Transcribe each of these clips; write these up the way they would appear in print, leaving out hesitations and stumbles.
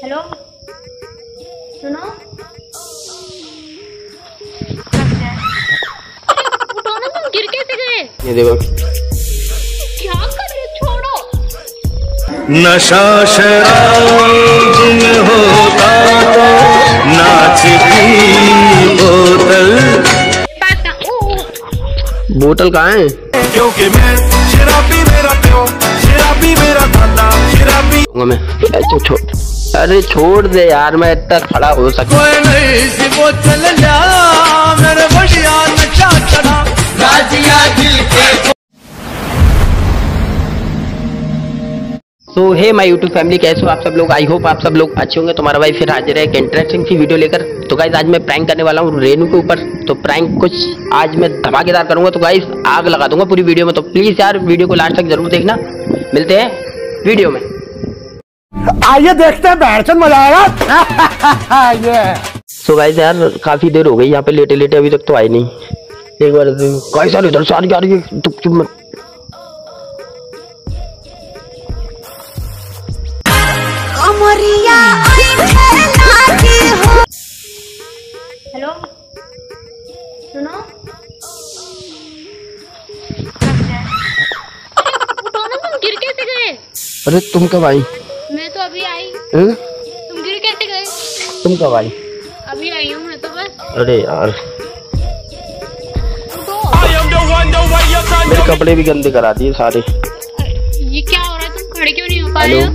Hello सुनो, उठो ना, तुम गिर कैसे गए? ये देखो क्या कर रहे हो, छोड़ो। नशा शराब में होता तो नाचती बोतल। बोतल कहाँ है? क्योंकि मैं शराबी, मेरा क्यों शराबी, मेरा दादा शराबी। मैं अरे छोड़ दे यार, मैं इतना खड़ा हो सकता। कोई नहीं सी बोतल ला मेरे बढ़िया नशा चढ़ा राजिया दिल के। So hey my YouTube family, कैसे हो आप सब लोग? आई होप आप सब लोग अच्छे होंगे। तुम्हारा भाई फिर हाजिर है एक इंटरेस्टिंग सी वीडियो लेकर। तो गाइस आज मैं प्रैंक करने वाला हूँ रेनू के ऊपर। तो प्रैंक कुछ आज मैं धमाकेदार करूंगा, तो गाइस आग लगा दूंगा पूरी वीडियो में। तो प्लीज यार वीडियो को लास्ट तक जरूर देखना। मिलते हैं वीडियो में। आइए देखते हैं, बैठकर मजा आएगा। ये सो गाइस यार काफी देर हो गई यहाँ पे लेटे लेटे, अभी तक तो आई नहीं। एक बार कैसा इधर सारी जा रही है, चुप मत। हेलो सुनो, उठो ना, तुम गिर कैसे गए? अरे तुम कब आई? मैं तो अभी आई। तुम गिर कैसे गए? तुम कब आई? अभी आई हूँ मैं तो बस। अरे यार उठो। मेरे कपड़े भी गंदे करा दिए सारे। ये क्या हो रहा है, तुम खड़े क्यों नहीं हो पा रहे हो?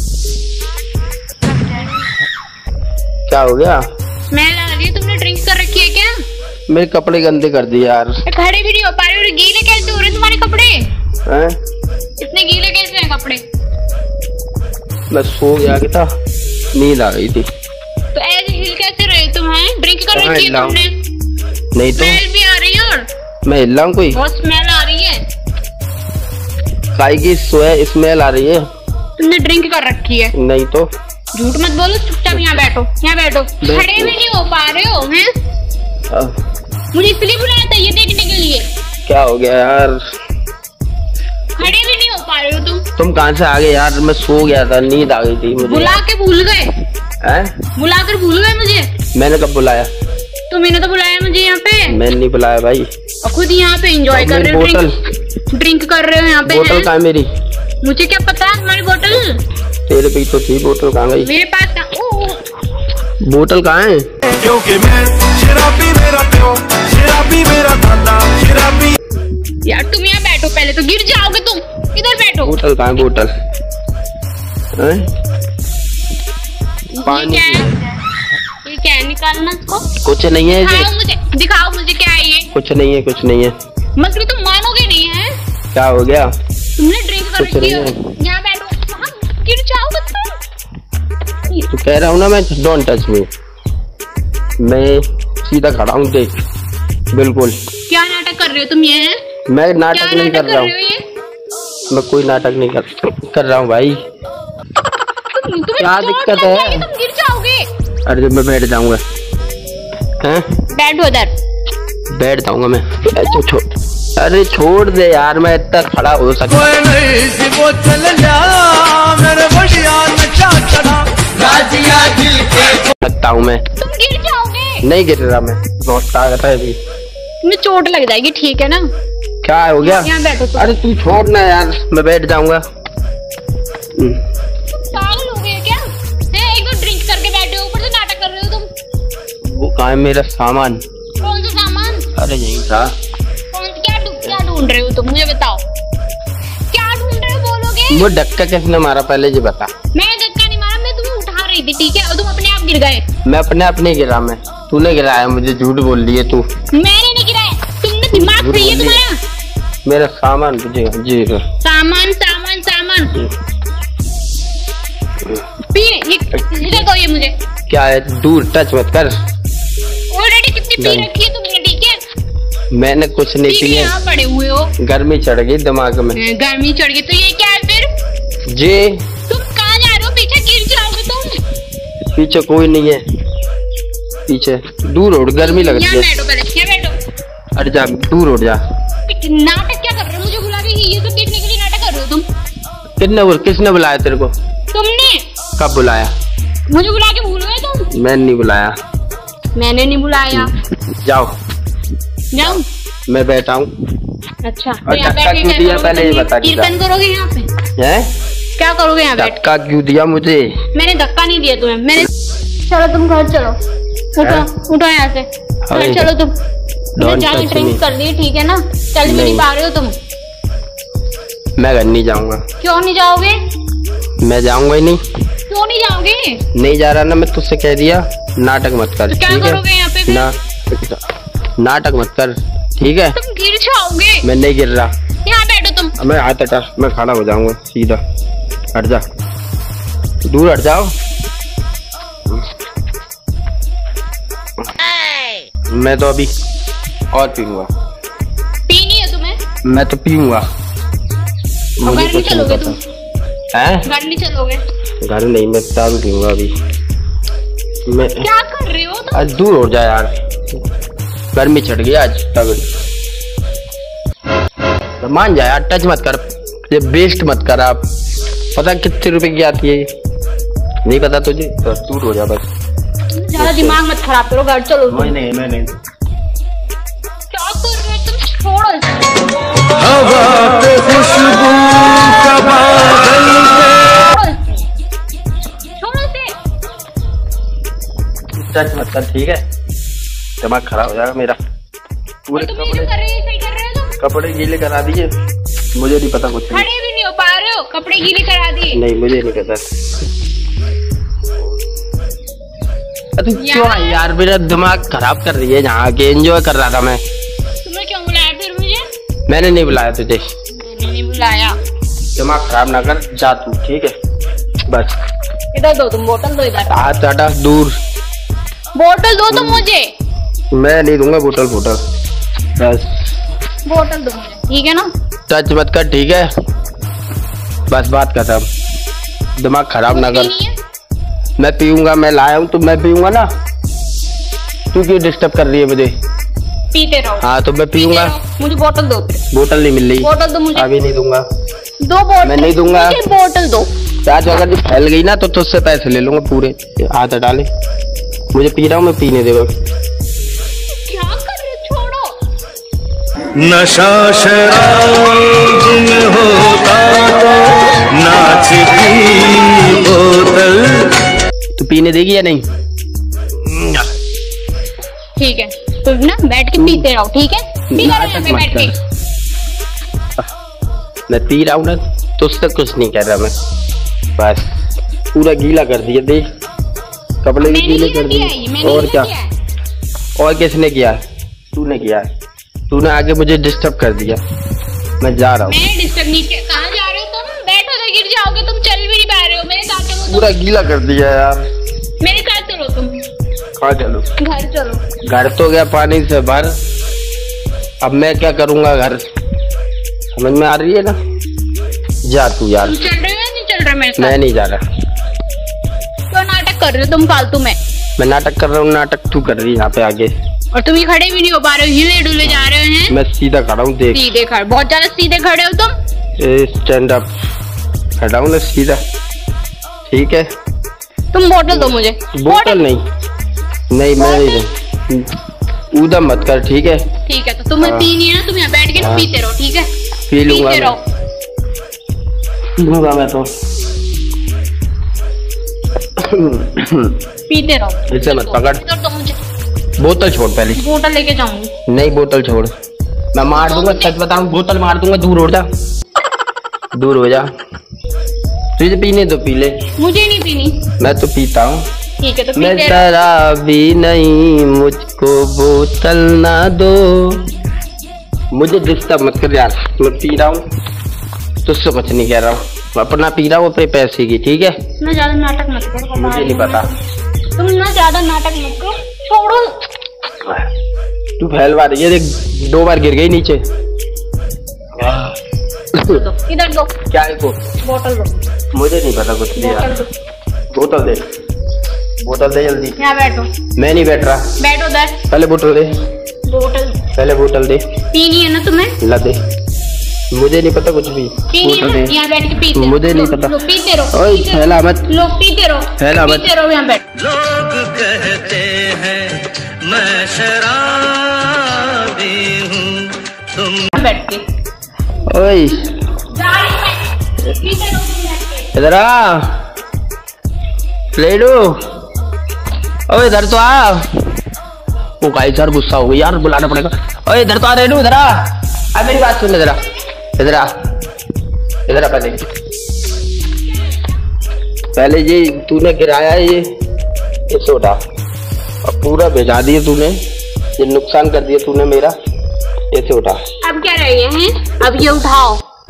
क्या हो गया? स्मेल आ रही है, तुमने ड्रिंक कर रखी है क्या? मेरे कपड़े गंदे कर दिए यार। खड़े भी नहीं हो पा रहे हो, गीले कैसे हो रहे हैं तुम्हारे कपड़े? हैं? इतने गीले कैसे हैं कपड़े? मैं सो गया था, नींद आ गई थी। तो ऐसे हिल कैसे रहे तुम? हैं ड्रिंक कर रखी है तुमने? नहीं तो स्मेल भी आ रही है और मैं हिला हूँ? कोई बहुत स्मेल आ रही है। काय की स्मेल आ रही है? तुमने ड्रिंक कर रखी है। नहीं तो। झूठ मत बोलो, चुपचाप यहाँ बैठो, यहाँ बैठो। खड़े भी नहीं हो पा रहे हो हैं? मुझे इसलिए बुलाया था ये देखने के लिए। क्या हो गया यार? खड़े भी नहीं हो पा रहे हो तुम कहाँ से आ गए यार? मैं सो गया था, नींद आ गई थी मुझे। बुला के भूल गए? बुलाकर भूल गए मुझे? मैंने कब बुलाया? तुमने तो बुलाया मुझे यहाँ पे। मैंने नहीं बुलाया भाई। और खुद यहाँ पे एंजॉय कर रहे हो, ड्रिंक कर रहे हो यहाँ पे। बोतल कहाँ है मेरी? मुझे क्या पता तुम्हारी बोतल? तेरे पे तो थी बोतल, कहाँ गई? मेरे पास बोतल कहाँ है? क्योंकि मैं शराबी, मेरा क्यों शराबी, मेरा दादा शराबी। यार तुम यहाँ बैठो, पहले तो गिर जाओगे तुम। इधर बैठो। बोतल कहाँ है? बोतल पानी। ये क्या है, निकालना इसको। कुछ नहीं है। दिखाओ मुझे क्या है ये। कुछ नहीं है, कुछ नहीं है। मतलब तुम मानोगे नहीं है? क्या हो गया? तुमने ड्रिंक कर रखी है। यहाँ बैठो, गिर जाओगे तुम। तो कह रहा हूँ ना मैं, डोंट टच मी। मैं सीधा खड़ा हूँ, देख बिल्कुल। क्या नाटक कर रहे हो तुम? ये मैं नाटक नहीं कर रहा हूँ। मैं कोई नाटक नहीं कर रहा हूँ भाई। क्या दिक्कत है? तुम गिर जाओगे। अरे मैं बैठ जाऊंगा। बैठो इधर। बैठ जाऊंगा मैं। अरे छोड़ दे यार, मैं इतना खड़ा हो सकता। कोई नहीं सी बोतल ला मेरे बढ़िया नशा चढ़ा राजिया दिल के। सकता हूँ मैं। तुम गिर जाओगे। नहीं गिर रहा मैं, बहुत ताकत है अभी। तुम्हें चोट लग जाएगी, ठीक है ना? क्या हो गया? यहाँ बैठो तुम। अरे तू छोड़ ना यार, मैं बैठ जाऊंगा। पागल हो गए क्या? एक तो ड्रिंक करके बैठे हो, ऊपर से नाटक कर रहे हो तुम। वो कहाँ है मेरा सामान? कौन सा सामान? अरे यही था। क्या ढूंढ रहे हो तुम, मुझे बताओ। क्या ढूंढ रहे हो, बोलोगे? वो धक्का किसने मारा पहले ये बता। मैं धक्का नहीं मारा, मैं तुम्हें उठा रही थी, ठीक है? और तुम अपने आप गिर गए। मैं अपने आप नहीं गिरा, मैं तूने गिराया मुझे। झूठ बोल रही है तू। मैंने नहीं गिराया, तुमने दिमाग सही है तुम्हारा? मेरा सामान तुझे जी। सामान सामान सामान इधर दो ये मुझे। क्या है? दूर टच मत कर। ऑलरेडी कितनी पी रखी है तुमने, ठीक है? मैंने कुछ नहीं पी है। यहाँ पड़े हुए हो। गर्मी चढ़ गई दिमाग में। गर्मी चढ़ गई तो ये क्या है फिर? जी तुम कहाँ जा रहे हो? पीछे गिर जाओगे तुम। पीछे कोई नहीं है, पीछे दूर उठ, गर्मी लग रही है। यहाँ बैठो पहले, यहाँ बैठो। अरे जा दूर उठ जा। नाटक क्या कर रहे हो? मुझे बुला के ये सब गिरने के लिए नाटक कर रहे हो तुम? किसने बुलाया तेरे को? तुमने। कब बुलाया? मुझे बुला के भूल गए तुम? मैंने नहीं बुलाया। मैंने नहीं बुलाया। जाओ। जाऊं? मैं बैठा हूँ। अच्छा तो यहाँ बैठ के क्या करोगे? पहले ये बता। कीर्तन करोगे यहाँ पे? हैं? क्या करोगे यहाँ बैठ? धक्का क्यों दिया मुझे? मैंने धक्का नहीं दिया तुम्हें। मैंने चलो तुम घर चलो। उठो यहाँ से। घर चलो तुम। जाके ड्रिंक कर ली, ठीक है ना? चल भी नहीं पा रहे हो तुम। मैं घर नहीं जाऊंगा। क्यों नहीं जाओगे? मैं जाऊंगा ही नहीं। क्यों नहीं जाओगे? नहीं जा रहा ना, मैं तुझसे कह दिया। नाटक मत कर। तो क्या करोगे यहाँ पे फिर? नाटक मत कर, ठीक है? तुम गिर जाओगे। मैं नहीं गिर रहा। यहाँ बैठो तुम। मैं हाथ हटा, मैं खड़ा हो जाऊंगा सीधा। हट जा, दूर हट जाओ। मैं तो अभी और पीऊंगा। पीनी है तुम्हें? मैं तो पीऊंगा। मुझे घर नहीं चलोगे तुम? हैं? घर नहीं चलोगे? घर नहीं, मैं दारू पीऊंगा अभी। मैं क्या कर रहे हो तुम? आज दूर हो जा यार, गर्मी चढ़ गई आज तगड़ी। तो मान जा यार, टच मत कर, ये वेस्ट मत कर। आप पता कितने रुपए की आती है? नहीं पता तुझे? तो दूर हो जा बस। ज्यादा दिमाग मत खराब करो, घर चलो। मैं नहीं। क्या कर रहे हो तुम? छोड़ो इसे। हवा पे खुशबू का बादल छोड़ो इसे। टच मत कर, ठीक है? दिमाग खराब हो जाएगा मेरा। पूरे तुम ये जो कर रहे हो सही कर रहे हो तुम? कपड़े गीले करा दिए, मुझे नहीं पता कुछ। खड़े भी नहीं हो पा रहे हो, कपड़े गीले करा दिए। नहीं, मुझे नहीं पता। तू क्यों यार मेरा दिमाग खराब कर रही है? यहाँ के एंजॉय कर रहा था मैं। तुमने क्यों बुलाया फिर मुझे? मैंने नहीं बुलाया तुझे। मैंने नहीं बुलाया। दिमाग खराब ना कर, जा तू, ठीक है? बस इधर दो, तुम बोतल दो इधर। हाथ हटा, दूर। बोतल दो तुम मुझे। मैं नहीं दूंगा बोतल फोटल, बस बोतल दो मुझे, ठीक है ना? टच मत कर, ठीक है? बस बात खत्म, दिमाग खराब ना कर। मैं पीऊंगा, मैं लाया हूँ तो मैं पीऊंगा ना। तू क्यों डिस्टर्ब कर रही है मुझे? पीते रहो। हाँ तो मैं पीऊंगा। मुझे बोतल दो। बोतल नहीं मिल रही। बोतल दो मुझे। अभी नहीं दूंगा। दो बोतल। मैं नहीं दूंगा। मुझे बोतल दो। आज अगर फैल गई ना तो तुझसे पैसे ले लूंगा पूरे। हाथ हटा ले, मुझे पी रहा हूँ मैं, पीने दे। क्या कर रहे हो? छोड़ो। नशा शराब में होता तो नाचती बोतल। तू पीने देगी या नहीं? ठीक है, तो ना बैठ के पीते रहो, ठीक है? पी रहो यहाँ पे बैठ के। मैं पी रहा हूँ ना, तुझसे कुछ नहीं कह रहा मैं। बस पूरा गीला कर दिया, देख कपड़े भी गीले कर दिए। और क्या? और किसने किया? तूने किया। तूने आगे मुझे डिस्टर्ब कर दिया। मैं जा रहा हूँ। मैंने डिस्टर्ब नहीं किया। कहाँ जा रहे हो तुम? बैठो तो गिर जाओगे, तुम चल भी नहीं पा रहे हो। मेरे साथ चलो। पूरा गीला कर दिया यार। मेरे साथ चलो तुम। कहाँ चलो? घर चलो। घर तो गया पानी से भर, अब मैं क्या करूँगा? घर समझ में आ रही है ना? जा तू यार। तुम चल रहे हो या नहीं चल रहे मेरे साथ? मैं नहीं जा रहा। तो नाटक कर रहे हो तुम फालतू में। मैं नाटक कर रहा हूँ, नाटक तू कर रही है यहाँ पे आगे। और तुम ये खड़े भी नहीं हो पा रहे हो, हिले डुले जा रहे हैं। मैं सीधा खड़ा हूँ, देख। सीधे खड़े, बहुत ज्यादा सीधे खड़े हो तुम। स्टैंड अप खड़ा हूँ ना सीधा, ठीक है? तुम बोतल दो मुझे। बोतल नहीं, मैं उधम मत कर, ठीक है? ठीक है, तो तुम्हें पीनी है ना, तुम यहाँ बैठ के ना पीते रहो, ठीक है? पी लूंगा, पीते मैं तो। पीते रहो। इसे मत पकड़। तो मुझे बोतल छोड़ पहले। बोतल लेके जाऊंगी। नहीं, बोतल छोड़, मैं मार दूंगा, सच बताऊं, बोतल मार दूंगा। दूर हो जा, दूर हो जा। तुझे पीने तो पी ले। मुझे नहीं पीनी। मैं तो पीता हूँ। ठीक है, तो मैं शराबी नहीं, मुझको बोतल ना दो। मुझे डिस्टर्ब मत कर यार, मैं पी रहा हूँ, तुझसे कुछ नहीं कह रहा हूँ। अपना पी रहा हूँ अपने पैसे की, ठीक है? ना ज्यादा नाटक मत करो। मुझे नहीं पता। तुम ना ज्यादा नाटक मत करो, छोड़ो। तू फैलवा रही है, देख 2 बार गिर गई नीचे। इधर दो। क्या है वो? बोतल दो। मुझे नहीं पता कुछ भी यार। बोतल दे, बोतल दे जल्दी। यहाँ बैठो। मैं नहीं बैठ रहा। बैठो उधर। पहले बोतल दे। बोतल पहले बोतल दे। पीनी है ना तुम्हें? ला दे। मुझे नहीं पता कुछ भी। यहाँ बैठ के पीते मुझे नहीं पता। पीते रहो। ओए फैला मत। लो पीते रहो। फैला मत। पीते रहो यहाँ बैठ। लोग कहते हैं मैं शराबी हूँ, तुम बैठ के। ओए पीते रहो इधर आ लेडू। ओए इधर तो आ। वो गाइस यार गुस्सा हो गई यार, बुलाना पड़ेगा। ओए इधर तो आ रेनू, इधर आ। अब मेरी बात सुन, इधर आ, इधर आ, इधर आ। पहले ये तूने गिराया ये सोडा और पूरा भिजा दिया तूने, ये नुकसान कर दिया तूने मेरा। ऐसे उठा। अब क्या रह गए हैं? अब ये उठाओ।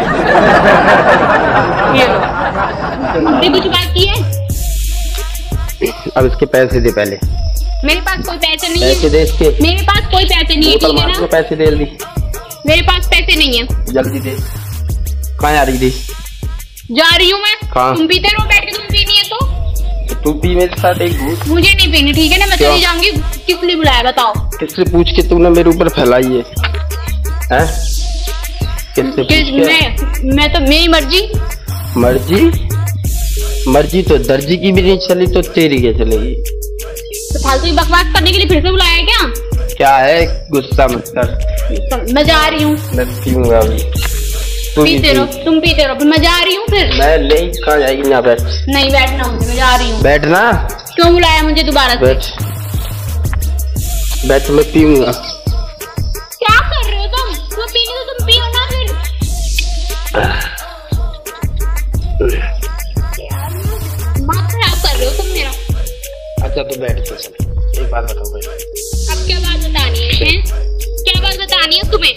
ये लो। हमने कुछ बात की है? अब इसके पैसे दे पहले। मेरे पास कोई पैसे नहीं पैसे है। दे इसके। मेरे पास कोई पैसे नहीं है, ठीक है ना? पैसे दे दी। मेरे पास पैसे नहीं है। जल्दी दे। कहाँ जा रही थी? जा रही हूँ मैं। कहाँ? तुम पीते रहो बैठ के, तुम पीनी है तो तू पी मेरे साथ एक घूट। मुझे नहीं पीनी, ठीक है ना? मैं चली जाऊंगी। किस लिए बुलाया बताओ? किससे पूछ के तूने मेरे ऊपर फैलाई है? हैं? किससे पूछ के? मैं तो मेरी मर्जी। मर्जी? मर्जी तो दर्जी की भी नहीं चली तो तेरी क्या चलेगी? तो फालतू की बकवास करने के लिए फिर से बुलाया है क्या? क्या है, गुस्सा मत कर। मैं जा रही हूँ। मैं पीऊंगा अभी। पीते रहो, तुम पीते रहो, फिर मैं जा रही हूँ। फिर मैं नहीं, कहाँ जाएगी? यहाँ बैठ। नहीं बैठना मुझे, मैं जा रही हूँ। बैठना। क्यों बुलाया मुझे दोबारा से? बैठ बैठ, मैं पीऊंगा। क्या कर रहे हो तुम? तुम पीनी तो तुम पियो ना फिर। दिमाग खराब कर रहे हो तुम मेरा। अच्छा तू बैठ तो चल। एक बात बताओ भाई। अब क्या बात बतानी है? क्या बात बतानी है तुम्हें?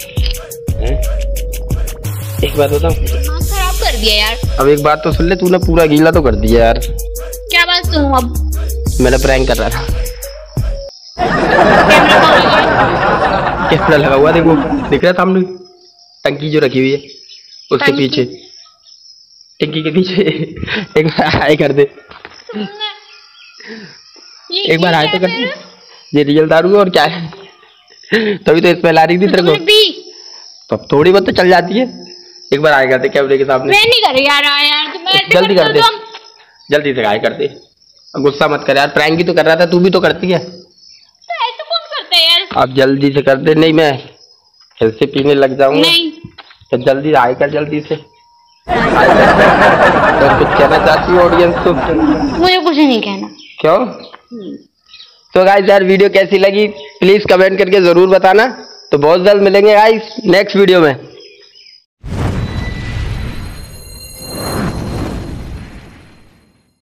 एक बात बताओ। दिमाग खराब कर दिया यार। अब एक बात तो सुन ले, तूने पूरा गीला तो कर दिया यार। क्या बात सुनूं अब? मैंने प्रैंक कर रहा था। कैमरा लगा हुआ, देखो दिख रहा सामने टंकी जो रखी हुई है उसके पीछे, टंकी के पीछे। एक बार हाय कर दे। एक बार हाय तो कर दे। ये रियल दारू है और क्या है? तभी तो इसमें ला रही थी तेरे को। तो अब थोड़ी बहुत तो चल जाती है। एक बार हाय कर दे कैमरे के सामने। मैं नहीं कर रही यार। जल्दी कर दे, जल्दी से हाय कर दे। गुस्सा मत कर यार, प्रैंक ही तो कर रहा था, तू भी तो करती है। तो ऐसा कौन करता है यार? अब जल्दी से कर दे, नहीं मैं फिर से पीने लग जाऊंगा। नहीं तो जल्दी हाय कर, जल्दी से। तो कुछ कहना चाहती है ऑडियंस को? मुझे कुछ नहीं कहना। क्यों? तो गाइस यार वीडियो कैसी लगी प्लीज कमेंट करके जरूर बताना। तो बहुत जल्द मिलेंगे गाइस नेक्स्ट वीडियो में।